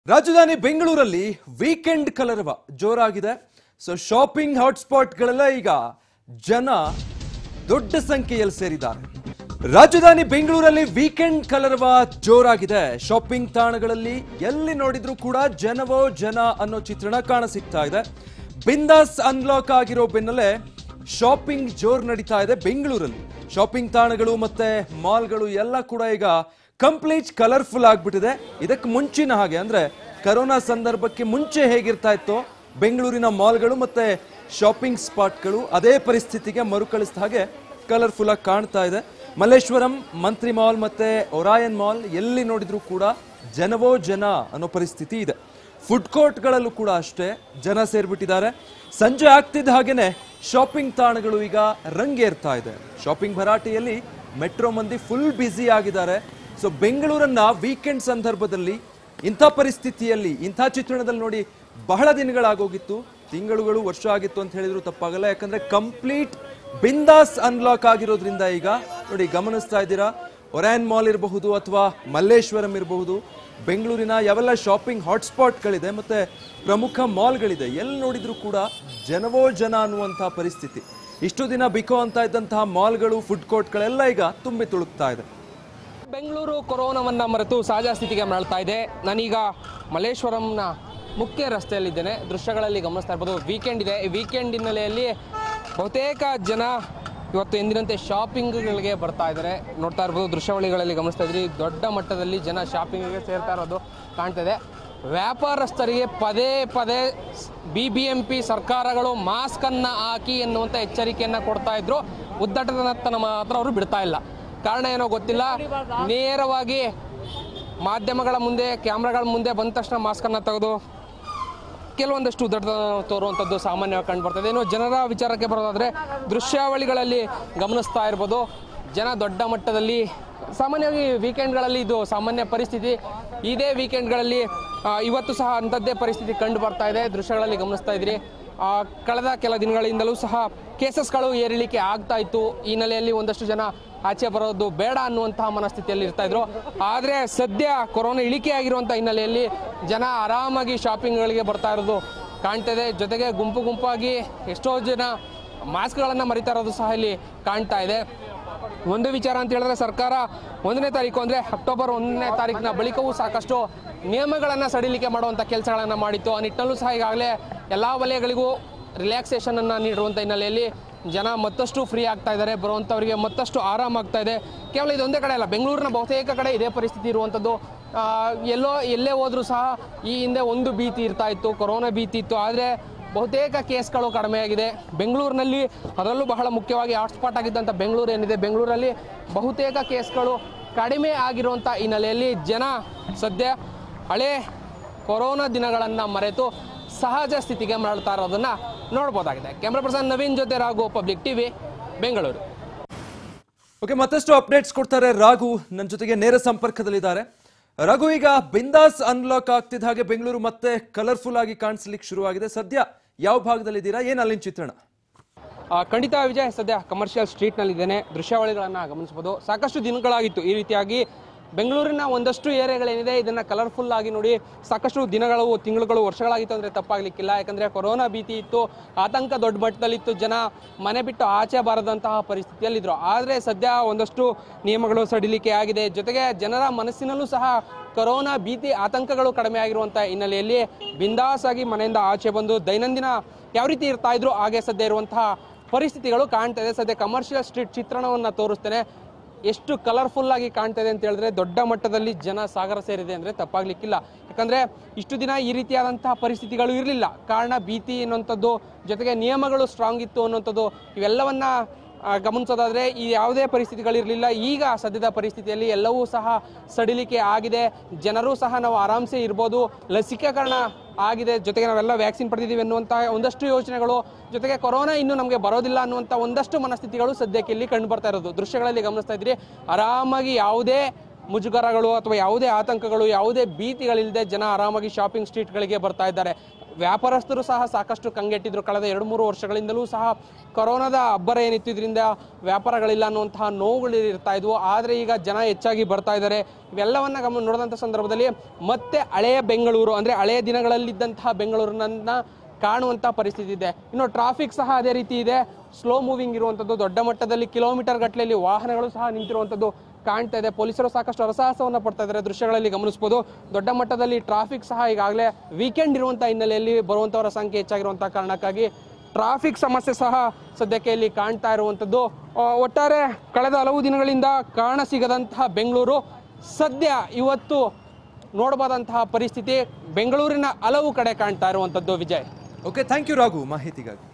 ರಾಜಧಾನಿ ಬೆಂಗಳೂರಲ್ಲಿ ವೀಕೆಂಡ್ ಕಲರವ ಜೋರಾಗಿದೆ. ಸೊ ಶಾಪಿಂಗ್ ಹಾಟ್ಸ್ಪಾಟ್ಗಳೆಲ್ಲ ಈಗ ಜನ ದೊಡ್ಡ ಸಂಖ್ಯೆಯಲ್ಲಿ ಸೇರಿದ್ದಾರೆ. ರಾಜಧಾನಿ ಬೆಂಗಳೂರಲ್ಲಿ ವೀಕೆಂಡ್ ಕಲರವ ಜೋರಾಗಿದೆ. ಶಾಪಿಂಗ್ ತಾಣಗಳಲ್ಲಿ ಎಲ್ಲಿ ನೋಡಿದ್ರೂ ಕೂಡ ಜನವೋ ಜನ ಅನ್ನೋ ಚಿತ್ರಣ ಕಾಣಸಿಗ್ತಾ ಇದೆ. ಬಿಂದಾಸ್ ಅನ್ಲಾಕ್ ಆಗಿರೋ ಬೆನ್ನಲ್ಲೇ ಶಾಪಿಂಗ್ ಜೋರ್ ನಡೀತಾ ಇದೆ ಬೆಂಗಳೂರಲ್ಲಿ. ಶಾಪಿಂಗ್ ತಾಣಗಳು ಮತ್ತೆ ಮಾಲ್ಗಳು ಎಲ್ಲ ಕೂಡ ಈಗ ಕಂಪ್ಲೀಟ್ ಕಲರ್ಫುಲ್ ಆಗ್ಬಿಟ್ಟಿದೆ. ಇದಕ್ಕೆ ಮುಂಚಿನ ಹಾಗೆ ಅಂದ್ರೆ ಕರೋನಾ ಸಂದರ್ಭಕ್ಕೆ ಮುಂಚೆ ಹೇಗಿರ್ತಾ ಇತ್ತೋ ಬೆಂಗಳೂರಿನ ಮಾಲ್ಗಳು ಮತ್ತೆ ಶಾಪಿಂಗ್ ಸ್ಪಾಟ್ಗಳು ಅದೇ ಪರಿಸ್ಥಿತಿಗೆ ಮರುಕಳಿಸಿದ ಹಾಗೆ ಕಲರ್ಫುಲ್ ಆಗಿ ಕಾಣ್ತಾ ಇದೆ. ಮಲ್ಲೇಶ್ವರಂ, ಮಂತ್ರಿ ಮಾಲ್ ಮತ್ತೆ ಒರಾಯನ್ ಮಾಲ್ ಎಲ್ಲಿ ನೋಡಿದ್ರೂ ಕೂಡ ಜನವೋ ಜನ ಅನ್ನೋ ಪರಿಸ್ಥಿತಿ ಇದೆ. ಫುಡ್ ಕೋರ್ಟ್ಗಳಲ್ಲೂ ಕೂಡ ಅಷ್ಟೇ ಜನ ಸೇರ್ಬಿಟ್ಟಿದ್ದಾರೆ. ಸಂಜೆ ಆಗ್ತಿದ್ದ ಹಾಗೇನೆ ಶಾಪಿಂಗ್ ತಾಣಗಳು ಈಗ ರಂಗೇರ್ತಾ ಇದೆ. ಶಾಪಿಂಗ್ ಭರಾಟೆಯಲ್ಲಿ ಮೆಟ್ರೋ ಮಂದಿ ಫುಲ್ ಬ್ಯುಸಿ ಆಗಿದ್ದಾರೆ. ಸೊ ಬೆಂಗಳೂರನ್ನ ವೀಕೆಂಡ್ ಸಂದರ್ಭದಲ್ಲಿ ಇಂಥ ಪರಿಸ್ಥಿತಿಯಲ್ಲಿ ಇಂಥ ಚಿತ್ರಣದಲ್ಲಿ ನೋಡಿ ಬಹಳ ದಿನಗಳಾಗೋಗಿತ್ತು, ತಿಂಗಳುಗಳು, ವರ್ಷ ಆಗಿತ್ತು ಅಂತ ಹೇಳಿದ್ರು ತಪ್ಪಾಗಲ್ಲ. ಯಾಕಂದ್ರೆ ಕಂಪ್ಲೀಟ್ ಬಿಂದಾಸ್ ಅನ್ಲಾಕ್ ಆಗಿರೋದ್ರಿಂದ ಈಗ ನೋಡಿ ಗಮನಿಸ್ತಾ ಇದ್ದೀರಾ, ಒರಾಯನ್ ಮಾಲ್ ಇರಬಹುದು ಅಥವಾ ಮಲ್ಲೇಶ್ವರಂ ಇರಬಹುದು, ಬೆಂಗಳೂರಿನ ಯಾವೆಲ್ಲ ಶಾಪಿಂಗ್ ಹಾಟ್ಸ್ಪಾಟ್ಗಳಿದೆ ಮತ್ತೆ ಪ್ರಮುಖ ಮಾಲ್ಗಳಿದೆ, ಎಲ್ಲಿ ನೋಡಿದ್ರು ಕೂಡ ಜನವೋ ಜನ ಅನ್ನುವಂಥ ಪರಿಸ್ಥಿತಿ. ಇಷ್ಟು ದಿನ ಬಿಕೋ ಅಂತ ಇದ್ದಂತಹ ಮಾಲ್ಗಳು, ಫುಡ್ ಕೋರ್ಟ್ಗಳೆಲ್ಲ ಈಗ ತುಂಬಿ ತುಳುಕ್ತಾ ಇದೆ. ಬೆಂಗಳೂರು ಕೊರೋನಾವನ್ನ ಮರೆತು ಸಹಜ ಸ್ಥಿತಿಗೆ ಮರಳ್ತಾ ಇದೆ. ನಾನೀಗ ಮಲ್ಲೇಶ್ವರಂನ ಮುಖ್ಯ ರಸ್ತೆಯಲ್ಲಿದ್ದೇನೆ. ದೃಶ್ಯಗಳಲ್ಲಿ ಗಮನಿಸ್ತಾ ಇರ್ಬೋದು, ವೀಕೆಂಡ್ ಇದೆ. ಈ ವೀಕೆಂಡ್ ಹಿನ್ನೆಲೆಯಲ್ಲಿ ಬಹುತೇಕ ಜನ ಇವತ್ತು ಎಂದಿನಂತೆ ಶಾಪಿಂಗ್ಗಳಿಗೆ ಬರ್ತಾ ಇದ್ದಾರೆ. ನೋಡ್ತಾ ಇರ್ಬೋದು, ದೃಶ್ಯಾವಳಿಗಳಲ್ಲಿ ಗಮನಿಸ್ತಾ ಇದ್ರಿ, ದೊಡ್ಡ ಮಟ್ಟದಲ್ಲಿ ಜನ ಶಾಪಿಂಗ್ಗೆ ಸೇರ್ತಾ ಇರೋದು ಕಾಣ್ತಿದೆ. ವ್ಯಾಪಾರಸ್ಥರಿಗೆ ಪದೇ ಪದೇ BBMP ಸರ್ಕಾರಗಳು ಮಾಸ್ಕನ್ನು ಹಾಕಿ ಎನ್ನುವಂಥ ಎಚ್ಚರಿಕೆಯನ್ನು ಕೊಡ್ತಾ ಇದ್ರು. ಉದ್ದಟತನ ಮಾತ್ರ ಅವರು ಬಿಡ್ತಾ ಇಲ್ಲ. ಕಾರಣ ಏನೋ ಗೊತ್ತಿಲ್ಲ, ನೇರವಾಗಿ ಮಾಧ್ಯಮಗಳ ಮುಂದೆ, ಕ್ಯಾಮ್ರಾಗಳ ಮುಂದೆ ಬಂದ ತಕ್ಷಣ ಮಾಸ್ಕನ್ನು ತೆಗೆದು ಕೆಲವೊಂದಷ್ಟು ಉದ್ದಟತನ ತೋರುವಂಥದ್ದು ಸಾಮಾನ್ಯವಾಗಿ ಕಂಡು ಬರ್ತದೆ. ಇನ್ನು ಜನರ ವಿಚಾರಕ್ಕೆ ಬರೋದಾದರೆ ದೃಶ್ಯಾವಳಿಗಳಲ್ಲಿ ಗಮನಿಸ್ತಾ ಇರ್ಬೋದು, ಜನ ದೊಡ್ಡ ಮಟ್ಟದಲ್ಲಿ ಸಾಮಾನ್ಯವಾಗಿ ವೀಕೆಂಡ್ಗಳಲ್ಲಿ ಇದು ಸಾಮಾನ್ಯ ಪರಿಸ್ಥಿತಿ. ಇದೇ ವೀಕೆಂಡ್ಗಳಲ್ಲಿ ಇವತ್ತು ಸಹ ಅಂಥದ್ದೇ ಪರಿಸ್ಥಿತಿ ಕಂಡು ಬರ್ತಾ ಇದೆ. ದೃಶ್ಯಗಳಲ್ಲಿ ಗಮನಿಸ್ತಾ ಇದ್ದೀರಿ, ಕಳೆದ ಕೆಲ ದಿನಗಳಿಂದಲೂ ಸಹ ಕೇಸಸ್ಗಳು ಏರಿಳಿಕೆ ಆಗ್ತಾ ಇತ್ತು. ಈ ಹಿನ್ನೆಲೆಯಲ್ಲಿ ಒಂದಷ್ಟು ಜನ ಆಚೆ ಬರೋದು ಬೇಡ ಅನ್ನುವಂತಹ ಮನಸ್ಥಿತಿಯಲ್ಲಿ ಇರ್ತಾ ಇದ್ರು. ಆದರೆ ಸದ್ಯ ಕೊರೋನಾ ಇಳಿಕೆ ಆಗಿರುವಂಥ ಹಿನ್ನೆಲೆಯಲ್ಲಿ ಜನ ಆರಾಮಾಗಿ ಶಾಪಿಂಗ್ಗಳಿಗೆ ಬರ್ತಾ ಇರೋದು ಕಾಣ್ತಾ ಇದೆ. ಜೊತೆಗೆ ಗುಂಪು ಗುಂಪಾಗಿ ಎಷ್ಟೋ ಜನ ಮಾಸ್ಕ್ಗಳನ್ನು ಮರಿತಾ ಇರೋದು ಸಹ ಇಲ್ಲಿ ಕಾಣ್ತಾ ಇದೆ. ಒಂದು ವಿಚಾರ ಅಂತ ಹೇಳಿದ್ರೆ, ಸರ್ಕಾರ 1ನೇ ತಾರೀಕು ಅಂದರೆ ಅಕ್ಟೋಬರ್ 1ನೇ ತಾರೀಕಿನ ಬಳಿಕವೂ ಸಾಕಷ್ಟು ನಿಯಮಗಳನ್ನು ಸಡಿಲಿಕೆ ಮಾಡುವಂಥ ಕೆಲಸಗಳನ್ನು ಮಾಡಿತ್ತು. ಆ ನಿಟ್ಟಿನಲ್ಲೂ ಸಹ ಈಗಾಗಲೇ ಎಲ್ಲ ವಲಯಗಳಿಗೂ ರಿಲ್ಯಾಕ್ಸೇಷನನ್ನು ನೀಡುವಂಥ ಹಿನ್ನೆಲೆಯಲ್ಲಿ ಜನ ಮತ್ತಷ್ಟು ಫ್ರೀ ಆಗ್ತಾ ಇದ್ದಾರೆ. ಬರುವಂಥವರಿಗೆ ಮತ್ತಷ್ಟು ಆರಾಮಾಗ್ತಾ ಇದೆ. ಕೇವಲ ಇದೊಂದೇ ಕಡೆ ಅಲ್ಲ, ಬೆಂಗಳೂರಿನ ಬಹುತೇಕ ಕಡೆ ಇದೇ ಪರಿಸ್ಥಿತಿ ಇರುವಂಥದ್ದು. ಎಲ್ಲೇ ಹೋದರೂ ಸಹ ಈ ಹಿಂದೆ ಒಂದು ಭೀತಿ ಇರ್ತಾ ಇತ್ತು, ಕೊರೋನಾ ಭೀತಿ ಇತ್ತು. ಆದರೆ ಬಹುತೇಕ ಕೇಸ್ಗಳು ಕಡಿಮೆಯಾಗಿದೆ ಬೆಂಗಳೂರಿನಲ್ಲಿ. ಅದರಲ್ಲೂ ಬಹಳ ಮುಖ್ಯವಾಗಿ ಹಾಟ್ಸ್ಪಾಟ್ ಆಗಿದ್ದಂಥ ಬೆಂಗಳೂರು ಏನಿದೆ, ಬೆಂಗಳೂರಲ್ಲಿ ಬಹುತೇಕ ಕೇಸ್ಗಳು ಕಡಿಮೆ ಆಗಿರುವಂಥ ಹಿನ್ನೆಲೆಯಲ್ಲಿ ಜನ ಸದ್ಯ ಹಳೆ ಕೊರೋನಾ ದಿನಗಳನ್ನು ಮರೆತು ಸಹಜ ಸ್ಥಿತಿಗೆ ಮರಳ್ತಾ ಇರೋದನ್ನು ನೋಡ್ಬೋದಾಗಿದೆ. ಕ್ಯಾಮ್ರಾ ಪರ್ಸನ್ ನವೀನ್ ಜೊತೆ Raghu, public TV, Bengaluru. Okay, ಮತ್ತಷ್ಟು ಅಪ್ಡೇಟ್ಸ್ ಕೊಡ್ತಾರೆ ರಾಘು ನನ್ನ ಜೊತೆಗೆ ನೇರ ಸಂಪರ್ಕದಲ್ಲಿದ್ದಾರೆ. ರಾಘು, ಈಗ ಬಿಂದಾಸ್ ಅನ್ಲಾಕ್ ಆಗ್ತಿದ್ದ ಹಾಗೆ ಬೆಂಗಳೂರು ಮತ್ತೆ ಕಲರ್ಫುಲ್ ಆಗಿ ಕಾಣಿಸ್ಲಿಕ್ಕೆ ಶುರುವಾಗಿದೆ. ಸದ್ಯ ಯಾವ ಭಾಗದಲ್ಲಿದ್ದೀರಾ, ಏನು ಅಲ್ಲಿನ ಚಿತ್ರಣ? ಖಂಡಿತ ವಿಜಯ್, ಸದ್ಯ ಕಮರ್ಷಿಯಲ್ ಸ್ಟ್ರೀಟ್ನಲ್ಲಿದ್ದೇನೆ. ದೃಶ್ಯಾವಳಿಗಳನ್ನು ಗಮನಿಸಬಹುದು. ಸಾಕಷ್ಟು ದಿನಗಳಾಗಿತ್ತು ಈ ರೀತಿಯಾಗಿ ಬೆಂಗಳೂರಿನ ಒಂದಷ್ಟು ಏರಿಯಾಗಳೇನಿದೆ ಇದನ್ನು ಕಲರ್ಫುಲ್ ಆಗಿ ನೋಡಿ. ಸಾಕಷ್ಟು ದಿನಗಳು, ತಿಂಗಳುಗಳು, ವರ್ಷಗಳಾಗಿತ್ತು ಅಂದರೆ ತಪ್ಪಾಗಲಿಕ್ಕಿಲ್ಲ. ಯಾಕಂದರೆ ಕೊರೋನಾ ಭೀತಿ ಇತ್ತು, ಆತಂಕ ದೊಡ್ಡ ಮಟ್ಟದಲ್ಲಿತ್ತು, ಜನ ಮನೆ ಬಿಟ್ಟು ಆಚೆ ಬಾರದಂತಹ ಪರಿಸ್ಥಿತಿಯಲ್ಲಿದ್ದರು. ಆದರೆ ಸದ್ಯ ಒಂದಷ್ಟು ನಿಯಮಗಳು ಸಡಿಲಿಕೆ ಆಗಿದೆ. ಜೊತೆಗೆ ಜನರ ಮನಸ್ಸಿನಲ್ಲೂ ಸಹ ಕೊರೋನಾ ಭೀತಿ, ಆತಂಕಗಳು ಕಡಿಮೆ ಆಗಿರುವಂಥ ಹಿನ್ನೆಲೆಯಲ್ಲಿ ಬಿಂದಾಸ್ ಆಗಿ ಮನೆಯಿಂದ ಆಚೆ ಬಂದು ದೈನಂದಿನ ಯಾವ ರೀತಿ ಇರ್ತಾ ಇದ್ರು ಹಾಗೆ ಸದ್ಯ ಇರುವಂತಹ ಪರಿಸ್ಥಿತಿಗಳು ಕಾಣ್ತಾ ಇದೆ. ಸದ್ಯ ಕಮರ್ಷಿಯಲ್ ಸ್ಟ್ರೀಟ್ ಚಿತ್ರಣವನ್ನು ತೋರಿಸ್ತೇನೆ. ಎಷ್ಟು ಕಲರ್ಫುಲ್ ಆಗಿ ಕಾಣ್ತಾ ಇದೆ ಅಂತ ಹೇಳಿದ್ರೆ, ದೊಡ್ಡ ಮಟ್ಟದಲ್ಲಿ ಜನ ಸಾಗರ ಸೇರಿದೆ ಅಂದರೆ ತಪ್ಪಾಗಲಿಕ್ಕಿಲ್ಲ. ಯಾಕಂದರೆ ಇಷ್ಟು ದಿನ ಈ ರೀತಿಯಾದಂತಹ ಪರಿಸ್ಥಿತಿಗಳು ಇರಲಿಲ್ಲ. ಕಾರಣ ಭೀತಿ ಅನ್ನುವಂಥದ್ದು, ಜೊತೆಗೆ ನಿಯಮಗಳು ಸ್ಟ್ರಾಂಗ್ ಇತ್ತು ಅನ್ನುವಂಥದ್ದು, ಇವೆಲ್ಲವನ್ನ ಗಮನಿಸೋದಾದರೆ ಈ ಯಾವುದೇ ಪರಿಸ್ಥಿತಿಗಳಿರಲಿಲ್ಲ. ಈಗ ಸದ್ಯದ ಪರಿಸ್ಥಿತಿಯಲ್ಲಿ ಎಲ್ಲವೂ ಸಹ ಸಡಿಲಿಕೆ ಆಗಿದೆ. ಜನರು ಸಹ ನಾವು ಆರಾಮ್ಸೆ ಇರ್ಬೋದು, ಲಸಿಕೀಕರಣ ಆಗಿದೆ, ಜೊತೆಗೆ ನಾವೆಲ್ಲ ವ್ಯಾಕ್ಸಿನ್ ಪಡೆದಿದ್ದೀವಿ ಅನ್ನುವಂಥ ಒಂದಷ್ಟು ಯೋಚನೆಗಳು, ಜೊತೆಗೆ ಕೊರೋನಾ ಇನ್ನೂ ನಮಗೆ ಬರೋದಿಲ್ಲ ಅನ್ನುವಂಥ ಒಂದಷ್ಟು ಮನಸ್ಥಿತಿಗಳು ಸದ್ಯಕ್ಕೆ ಇಲ್ಲಿ ಕಂಡು ಬರ್ತಾ ಇರೋದು. ದೃಶ್ಯಗಳಲ್ಲಿ ಗಮನಿಸ್ತಾ ಇದ್ದೀರಿ, ಆರಾಮಾಗಿ ಯಾವುದೇ ಮುಜುಗರಗಳು ಅಥವಾ ಯಾವುದೇ ಆತಂಕಗಳು, ಯಾವುದೇ ಭೀತಿಗಳಿಲ್ಲದೆ ಜನ ಆರಾಮಾಗಿ ಶಾಪಿಂಗ್ ಸ್ಟ್ರೀಟ್ಗಳಿಗೆ ಬರ್ತಾ ಇದ್ದಾರೆ. ವ್ಯಾಪಾರಸ್ಥರು ಸಹ ಸಾಕಷ್ಟು ಕಂಗೆಟ್ಟಿದ್ರು. ಕಳೆದ 2-3 ವರ್ಷಗಳಿಂದಲೂ ಸಹ ಕೊರೋನಾದ ಅಬ್ಬರ ಏನಿತ್ತು, ಇದರಿಂದ ವ್ಯಾಪಾರಗಳಿಲ್ಲ ಅನ್ನುವಂತಹ ನೋವುಗಳು ಇರ್ತಾ ಇದ್ವು. ಆದರೆ ಈಗ ಜನ ಹೆಚ್ಚಾಗಿ ಬರ್ತಾ ಇದ್ದಾರೆ. ಇವೆಲ್ಲವನ್ನ ನೋಡಿದಂಥ ಸಂದರ್ಭದಲ್ಲಿ ಮತ್ತೆ ಹಳೆಯ ಬೆಂಗಳೂರು, ಅಂದರೆ ಹಳೆಯ ದಿನಗಳಲ್ಲಿದ್ದಂತಹ ಬೆಂಗಳೂರನ್ನ ಕಾಣುವಂಥ ಪರಿಸ್ಥಿತಿ ಇದೆ. ಇನ್ನು ಟ್ರಾಫಿಕ್ ಸಹ ಅದೇ ರೀತಿ ಇದೆ, ಸ್ಲೋ ಮೂವಿಂಗ್ ಇರುವಂಥದ್ದು, ದೊಡ್ಡ ಮಟ್ಟದಲ್ಲಿ ಕಿಲೋಮೀಟರ್ ಗಟ್ಟಲೆಯಲ್ಲಿ ವಾಹನಗಳು ಸಹ ನಿಂತಿರುವಂಥದ್ದು ಕಾಣ್ತಾ ಇದೆ. ಪೊಲೀಸರು ಸಾಕಷ್ಟು ಹರಸಾಹಸವನ್ನು ಪಡ್ತಾ ಇದ್ದಾರೆ, ದೃಶ್ಯಗಳಲ್ಲಿ ಗಮನಿಸಬಹುದು. ದೊಡ್ಡ ಮಟ್ಟದಲ್ಲಿ ಟ್ರಾಫಿಕ್ ಸಹ ಈಗಾಗಲೇ ವೀಕೆಂಡ್ ಇರುವಂಥ ಹಿನ್ನೆಲೆಯಲ್ಲಿ ಬರುವಂಥವರ ಸಂಖ್ಯೆ ಹೆಚ್ಚಾಗಿರುವಂಥ ಕಾರಣಕ್ಕಾಗಿ ಟ್ರಾಫಿಕ್ ಸಮಸ್ಯೆ ಸಹ ಸದ್ಯಕ್ಕೆ ಇಲ್ಲಿ ಕಾಣ್ತಾ ಇರುವಂಥದ್ದು. ಒಟ್ಟಾರೆ ಕಳೆದ ಹಲವು ದಿನಗಳಿಂದ ಕಾಣಸಿಗದಂತಹ ಬೆಂಗಳೂರು ಸದ್ಯ ಇವತ್ತು ನೋಡಬಹುದಂತಹ ಪರಿಸ್ಥಿತಿ ಬೆಂಗಳೂರಿನ ಹಲವು ಕಡೆ ಕಾಣ್ತಾ ಇರುವಂಥದ್ದು. Vijay, okay, thank you Raghu ಮಾಹಿತಿಗಾಗಿ.